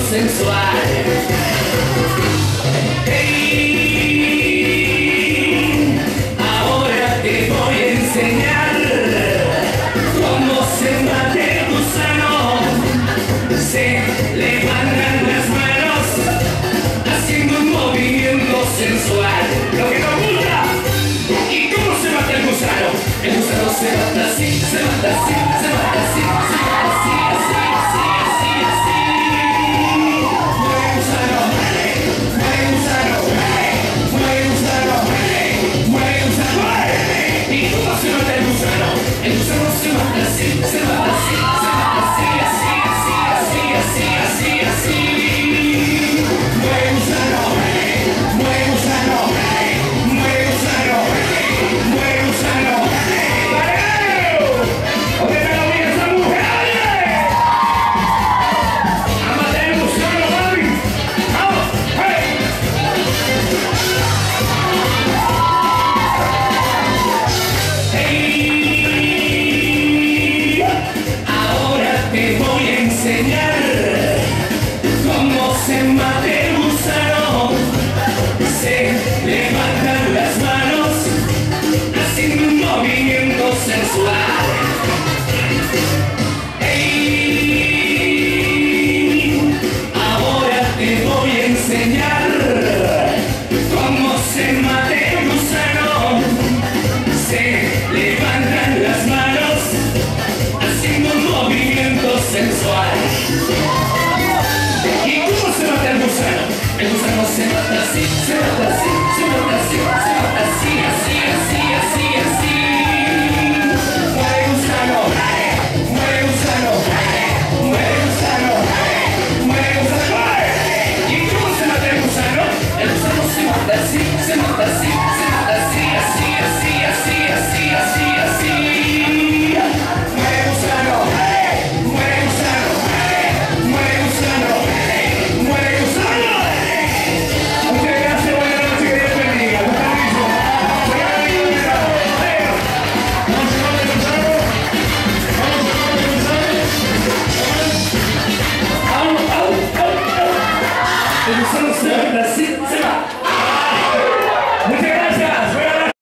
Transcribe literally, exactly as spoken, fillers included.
sensual. Hey, ahora te voy a enseñar cómo se mata el gusano. Se levantan las manos haciendo un movimiento sensual. Lo que nos gusta. ¿Y cómo se mata el gusano? El gusano se mata así, se mata así, se mata así, se mata así, así, así, así, así. Muere gusano, muere gusano, muere gusano, muere gusano. ¿Y cómo se mata el gusano? El gusano se mata así, se mata así, se mata así, así, así, así, así, así, así. Muere gusano, muere gusano, muere gusano, muere gusano. Cómo se mata el gusano. Se levantan las manos haciendo un movimiento sensual. Hey, ahora te voy a enseñar cómo se mata el gusano. Se levantan las manos haciendo un movimiento sensual. ¿Y cómo se mata el gusano? El gusano se mata así, se mata así, se mata así, se mata así, así, así, así, así. Muere gusano, muere gusano, muere gusano, muere gusano. ¿Y cómo se mata el gusano? El gusano se mata así, se mata así, se mata así, así, así, así, así, así, así. Muere gusano, muere gusano, muere gusano. Muere gusano. Muchas gracias, buenas noches, que Dios bendiga. Hasta luego. Vamos a llamarle el gusano. Vamos a llamarle el gusano. Vamos, vamos, vamos. El gusano se va así, se va.